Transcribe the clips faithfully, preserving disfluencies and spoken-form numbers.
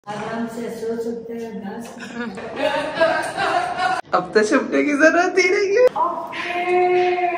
आराम से सो सकते हैं। अब तो छुपने की जरूरत ही नहीं है।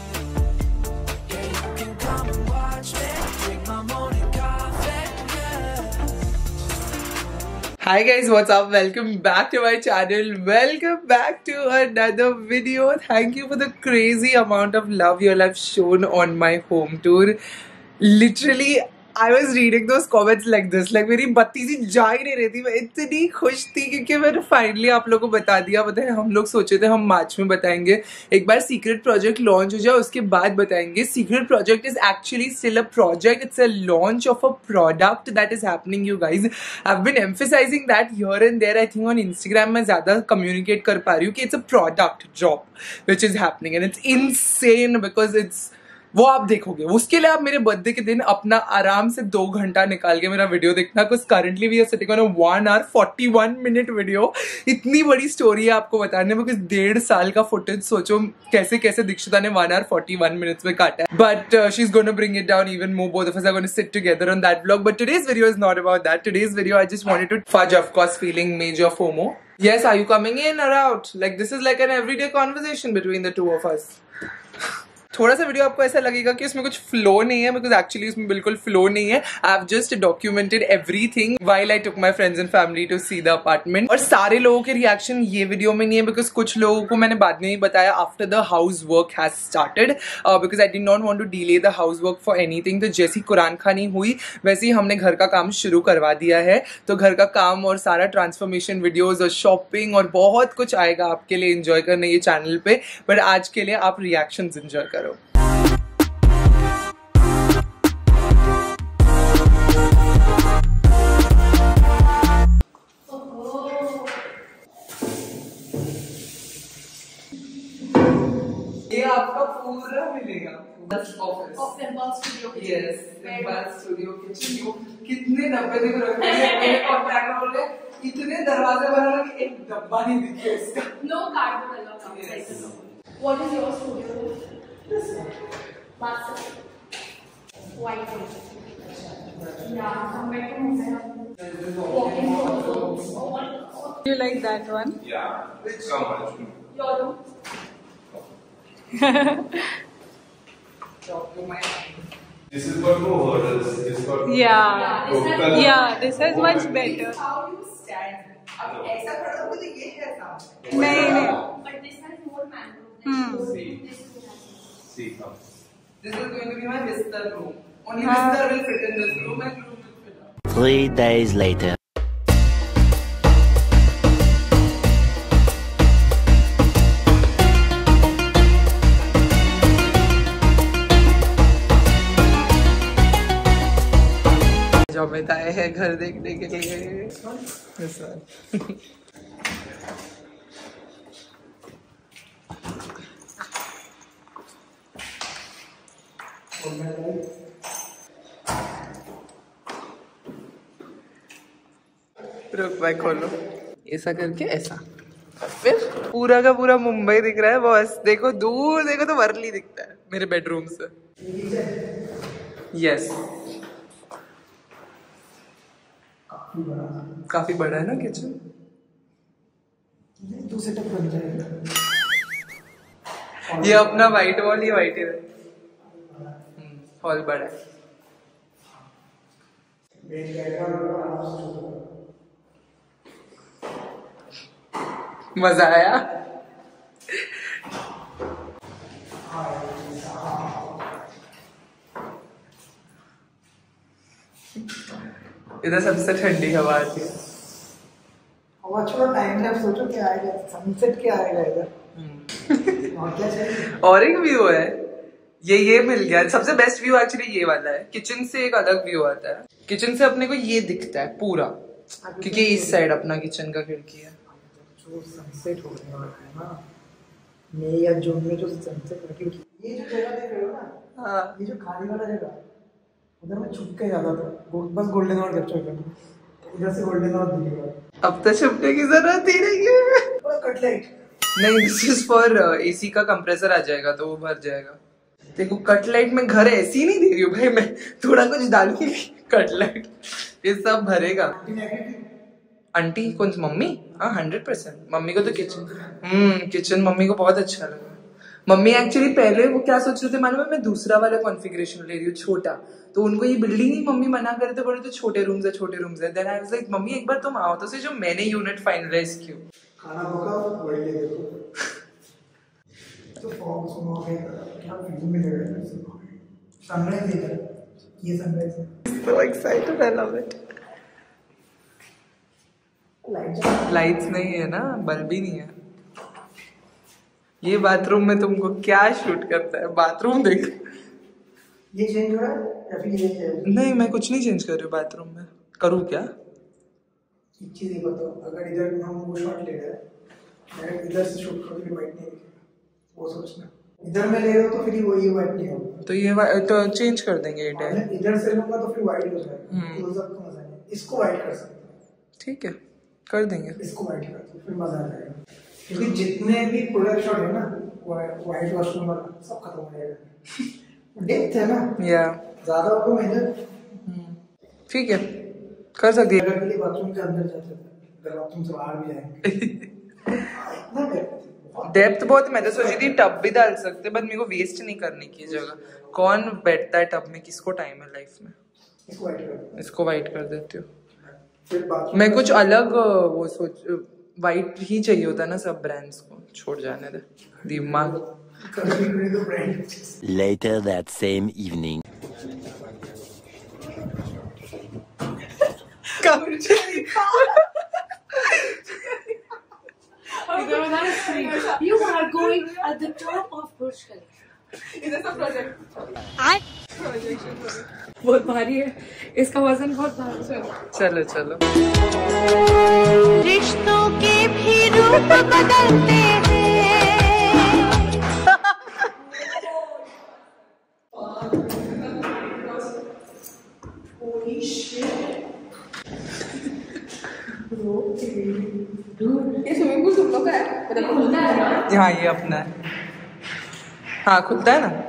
Hi guys, what's up? Welcome back to my channel. Welcome back to another video. Thank you for the crazy amount of love you all have shown on my home tour. Literally, I was reading those comments like this, like मेरी बत्ती सी जा ही नहीं रही थी। मैं इतनी खुश थी क्योंकि मैंने फाइनली आप लोगों को बता दिया। पता है, हम लोग सोचे थे हम मार्च में बताएंगे, एक बार सीक्रेट प्रोजेक्ट लॉन्च हो जाए उसके बाद बताएंगे। Secret project is actually still a project, it's a launch of a product that is happening you guys. I have been emphasising that here and there. I think on Instagram में ज्यादा communicate कर पा रही हूँ कि it's a product job which is happening and it's insane because it's वो आप देखोगे। उसके लिए आप मेरे बर्थडे के दिन अपना आराम से दो घंटा निकाल के मेरा वीडियो देखना। कुछ currently we are sitting on a one hour forty one minute video. इतनी बड़ी स्टोरी है आपको बताने में। कुछ डेढ़ साल का फुटेज सोचो कैसे कैसे दीक्षिता ने one hour forty one minutes में काटा है। But she is gonna bring it down even more. Both of us are gonna sit together on that vlog. But today's video is not about that. Today's video I just wanted to fudge of course feeling major FOMO. Yes, are you coming in or out? Like this is like an everyday conversation between the two of us. थोड़ा सा video आपको ऐसा लगेगा कि उसमें कुछ flow नहीं है, बिकॉज एक्चुअली उसमें बिल्कुल फ्लो नहीं है। I have just documented everything while I took my friends and family to see the apartment. और सारे लोगों के रिएक्शन ये वीडियो में नहीं है, बिकॉज कुछ लोगों को मैंने बाद में ही बताया after the house work has started, because I did not want to delay the house work for anything. तो जैसी कुरान खानी हुई वैसे ही हमने घर का काम शुरू करवा दिया है। तो घर का काम और सारा ट्रांसफॉर्मेशन वीडियोज और शॉपिंग और बहुत कुछ आएगा आपके लिए एंजॉय करने ये चैनल पे। बट आज के लिए आप रिएक्शंस एंजॉय करो। ये आपका पूरा मिलेगा office of simple studio. Yes, simple studio kitchen. कितने डब्बे दिख रखे हैं कॉन्ट्रैक्टर बोले इतने दरवाजे बनाना कि एक डब्बा नहीं दिखे इसका। नो कार्ड वाला काम cycle. What is your studio? This master white या हम बेडरूम में walking room. You like that one? Yeah, it's so much. Your room? This is got no hurdles. This got yeah, no yeah, yeah. This is oh much better. How you stand? अब ऐसा खड़ा हो तो ये है सामने। नहीं नहीं। But this has more mango. Hmm. See, see how. This is going to be my visitor room. Only visitor will fit in this room and room will fit out. Three days later. Amit आए हैं घर देखने के लिए। रुक भाई खोलो। ऐसा करके ऐसा, फिर पूरा का पूरा मुंबई दिख रहा है बॉस। देखो दूर देखो तो वर्ली दिखता है मेरे बेडरूम से। यस, काफी बड़ा है ना किचन। दो सेटअप बन जाएगा। ये अपना व्हाइट वॉल, ये व्हाइट है। हॉल बड़ा है। मजा आया। इधर सबसे ठंडी हवा आती है। हवा छोड़ो, टाइम लैप्स सोचो क्या आएगा, सनसेट क्या आएगा इधर। और क्या चाहिए? और एक व्यू है ये ये मिल गया। सबसे बेस्ट व्यू एक्चुअली ये वाला है। किचन से एक अलग व्यू आता है। किचन से अपने को ये दिखता है पूरा, क्योंकि इस साइड अपना किचन का खिड़की है। जो सनसेट होने वाला है ना मई या जून में, जो सनसेट है, ये जो जगह देख रहे हो ना, हाँ, ये जो खाली वाला जगह उधर मैं छुप के जाता था, बस गोल्डन आवर कैप्चर करना, इधर से गोल्डन आवर दिखेगा। अब तो छुपने की जरूरत ही नहीं है। पूरा कटलेट नहीं, दिस इज फॉर एसी का कंप्रेसर आ जाएगा तो वो भर जाएगा। देखो कटलेट में घर ऐसी नहीं दे रही हूँ भाई, मैं थोड़ा कुछ डालूंगी। कटलेट ये सब भरेगा। आंटी कौन सी मम्मी? हाँ हंड्रेड परसेंट मम्मी को तो किचन हम्म किचन मम्मी को बहुत अच्छा लगा। मम्मी एक्चुअली पहले वो क्या सोच रहे थे मालूम है, मैं दूसरा वाला कॉन्फ़िगरेशन ले रही हूँ छोटा, तो उनको ये बिल्डिंग ही मम्मी मना कर रहे थे, बोले तो छोटे रूम्स है छोटे रूम्स है। Then I was like mummy एक बार तुम आओ तो से जो मैंने यूनिट फाइनलाइज किया। खाना पका वही ले देखो तो फॉर्म सुनो है क्या फीलिंग मिलेगा सनराइज देखा ये सनराइज है। So excited I love it. Lights नहीं है ना, बल्ब भी नहीं है। ये बाथरूम में तुमको क्या शूट करता है, बाथरूम देख। ये चेंज हो रहा है या फिर ये चेंज? नहीं मैं कुछ नहीं चेंज कर रही हूँ बाथरूम में। करूँ क्या? एक चीज ये बताओ, अगर इधर हम वो शॉट ले रहे हैं, मैं इधर से शूट करूँ फिर वाइट नहीं दिखेगा, वो सोचना। इधर में ले रहे हो तो फिर वो ये वाइट नहीं होगा, तो ये तो चेंज कर देंगे ये टाइम। इधर से लूंगा तो फिर वाइट हो जाएगा, क्लोजअप का मजा नहीं। इसको वाइट कर सकते हैं, ठीक है कर देंगे। इसको वाइट कर दो फिर मजा आ जाएगा, क्योंकि जितने भी प्रोडक्ट शॉट है ना वाइट वॉशरूम वाला सब खत्म हो जाएगा। डेप्थ है ना या ज्यादा होगा मेहनत, ठीक है कर सकती है। के लिए बाथरूम के अंदर जाते हैं, बाथरूम से बाहर भी जाएंगे। इतना डेप्थ डेप्थ बहुत, मैं तो सोची थी टब भी डाल सकते, बट मेरे को वेस्ट नहीं करने की जगह। कौन बैठता है टब में, किसको टाइम है लाइफ में। इसको वाइट कर दो, इसको वाइट कर देती हूँ। फिर बाथरूम मैं कुछ अलग वो सोच, वाइट ही चाहिए होता है ना सब ब्रांड्स को, छोड़ जाने दे दिमाग। Later that same evening. You are going at the top of Burj Khalifa. इधर सब प्रोजेक्ट बहुत भारी है, इसका वजन बहुत भारी है। चलो चलो रिश्तों के भी रूप बदलते हैं। ये स्विमिंग पूल तुम लोग का है, मतलब खुलता है ना? हाँ ये अपना है, हाँ खुलता है ना।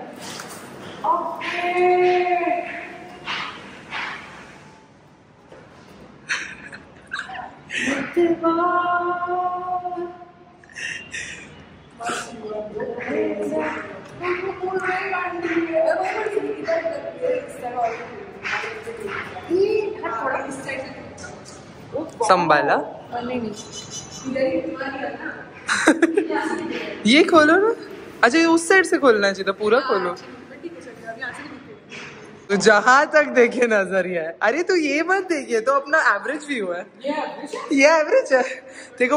संभाला ये खोलो ना। अच्छा ये उस साइड से खोलना चाहिए था, पूरा खोलो तो जहां तक देखे नजर ही है। अरे तो ये मत देखिए, तो अपना एवरेज व्यू है, ये एवरेज है। देखो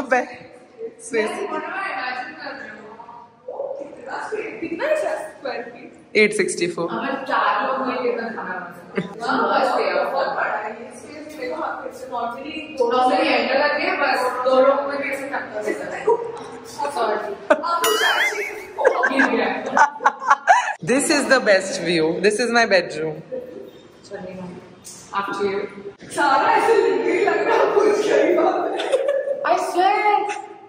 at sixty four This is the best view. This is my bedroom. After you. सारा ऐसे लिखने लग रहा है बुर्ज खलीफा। I swear.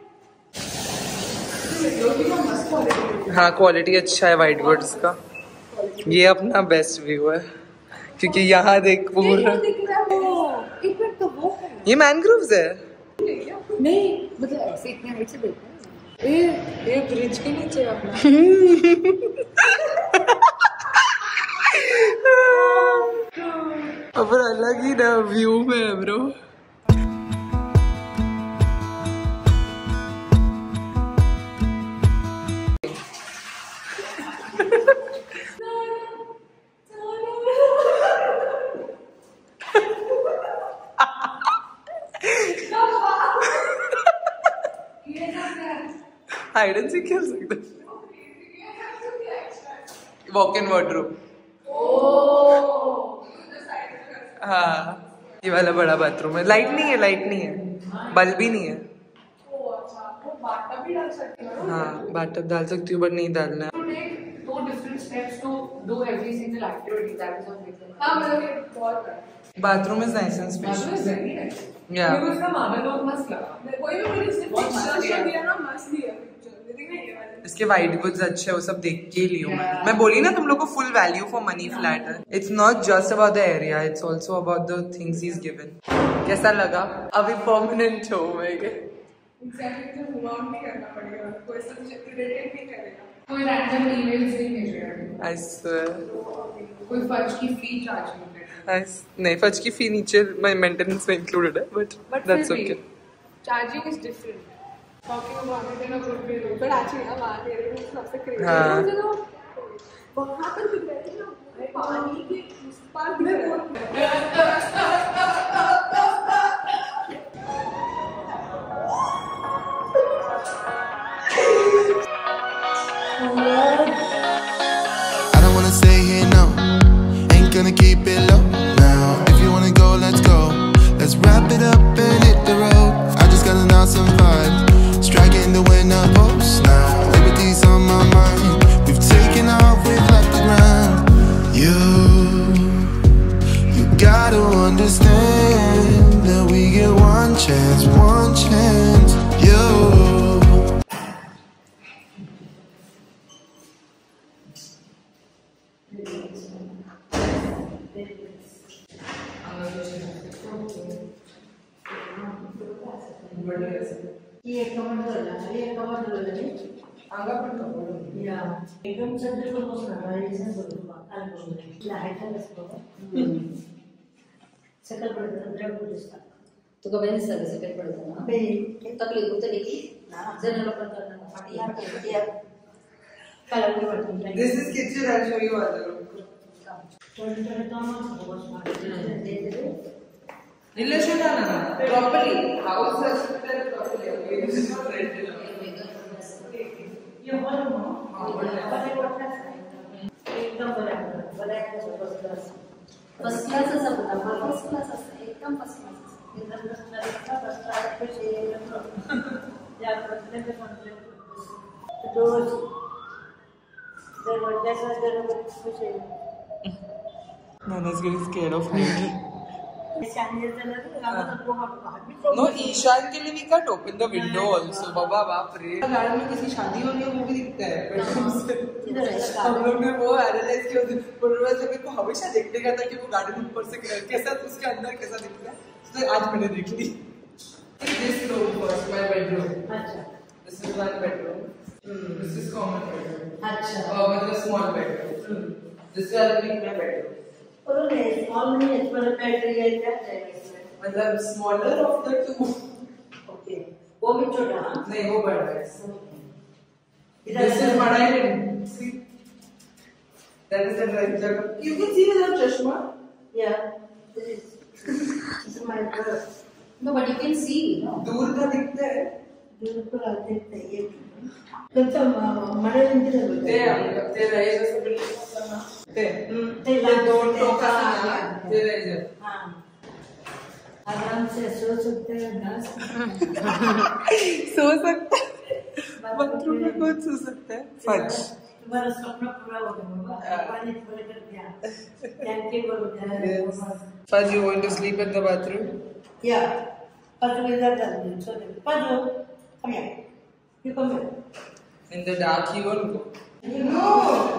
हाँ क्वालिटी अच्छा है व्हाइट बोर्ड्स का। ये अपना बेस्ट व्यू है क्योंकि यहाँ देख पूरा एक मिनट तो वो है। ये मैनग्रोव्स है। नहीं मतलब ऐसे इतने हाइट से देखना है। ए ये ब्रिज के नीचे अपना। अब अलग ही ना व्यू में है ब्रो। हाइड एंड सीक खेल सकते, वॉक इन वार्डरोब। हाँ ये वाला बड़ा बाथरूम है। लाइट नहीं है, लाइट नहीं है, बल्ब भी नहीं है। हाँ बाथटब डाल सकती हूँ बट नहीं डालना है। Two different steps to do every single activity. That is what makes it. हाँ मतलब ये बहुत bathroom is nice and Bathroom is spacious. very nice. या मेरे को इसका मार्बल बहुत मस्त लगा। कोई भी मुझे इसने पिक्चर दिया ना, मस्त दिया पिक्चर। देखना ये वाला इसके वाइट गुड्स अच्छे हैं, वो सब देख के लियो मैं मैं बोली ना तुम लोग को full value for money flat है. It's not just about the area, it's also about the things he is given. कैसा लगा? अभी परमानेंट हो मैं एग्जैक्टली तो मूव आउट नहीं करना पड़ेगा, कोई ऐसा कुछ इरिटेट नहीं करेगा, कोई रैंडम ईमेल्स नहीं भेजेगा, आई स्वेयर. कोई फर्ज की फी चार्ज नहीं करेगा. नहीं, फर्ज की फी नीचे मेंटेनेंस में इंक्लूडेड है, but that's okay. Charging is different. Talking about it in a good way, but actually अब आ रहे हैं सबसे क्रेजी. हाँ. वहाँ पर दिख रहे थे ना पानी के उस पार दिख रहे I don't wanna stay here, no. Ain't gonna keep it low. Now, if you wanna go, let's go. Let's wrap it up and hit the road. I just got an awesome vibe, striking the winner post. Now, liberty's on my mind. We've taken off, we've left the ground. You, you gotta understand that we get one chance, one chance. You. ये comment कर रहा है, ये comment कर रहा है. आगे पर कमेंट. या एकदम सब्जेक्ट को बोलना है, ये सब बोलना है. आगे बोलना है. लाइट है इसको. सकल पड़ता है, ड्राइव को जिसका. तो कब ऐसे सर से पेट पड़ता है ना. पे तकलीफ होती है कि जनरल पर करना फटिया फटिया. कलर में बढ़ता है. This is kitchen. I'll show you other room. थोड़ी थोड़ी तो हम बहुत स्मार्ट है. दे दे. Relation ना ना properly house has to be properly. This is not rented. ये हॉल में बड़े बड़ा एकदम बड़ा बड़ा है फर्स्ट क्लास. फर्स्ट क्लास है सब ना फर्स्ट क्लास है एकदम फर्स्ट क्लास. एकदम फर्स्ट क्लास फर्स्ट क्लास पे से या प्रश्न पे कॉन्ट्रैक्ट तो देर जैसा देर कुछ है. Nana's getting scared of height. No, Ishan के लिए we can't open the window also. बाबा बाप रे. गार्डन में किसी शादी हो रही है वो भी दिखता है. हम लोग ने वो एनालाइज किया उस दिन. पूर्वज मेरे को हमेशा देखने का था कि वो गार्डन ऊपर से कैसा उसके अंदर कैसा दिखता है. तो आज मैंने देख ली. This room first, my bedroom. अच्छा. This is one bedroom. This is common bedroom. अच्छा. और मतलब small bedroom. This is my bedroom. और ये स्मॉल नहीं है, पर बैटरी है क्या चाहिए. मतलब smaller of the two. Okay. वो भी छोटा. नहीं वो बड़ा है. This is बड़ा है. See, that is the right jagah. You can see without chashma. Yeah. This is. This is my girl. No, but you can see, no. दूर का दिखता है. दूर को दिखता है ये. कंचा मरे नहीं दिखता. ते ते रहेगा सब बिल्कुल. ते ते दोन टोका ते रहेगा. हाँ. आराम से सो सकते हैं ना. सो सकते हैं. बाथरूम में कौन सो सकता है? फज. तुम्हारा सपना पूरा हो गया बाबा. पानी पूरा कर दिया. थैंक यू बोलो यार. Faz, you want to sleep in the bathroom? Yeah. Faz will that done. So Faz, come here. You come here. In the dark, you won't go. No.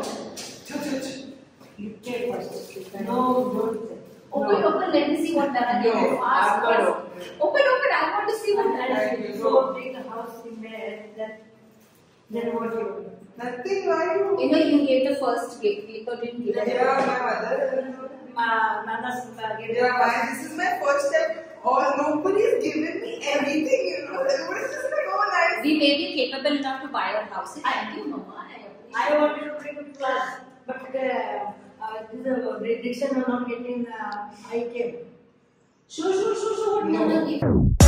You take first. No, don't. Open, open. Let me see what Nana did. No, Fast, I'm gonna fast. Open, open. I want to see what Nana did. So big house in there. Then, then what you? Nothing. Why you? You know, you gave the first gift. You thought didn't give it. Yeah, my mother. Ma, Nana's gave. Yeah, my, this is my first time. Oh, nobody's given me everything. You know, everybody's just like, oh, nice. We made you capable enough to buy a house. Thank you, Mama. I I wanted to bring it class, but uh, uh, this uh, prediction are not getting. Uh, I came. Sure, sure, sure, sure. What No. Nana gave.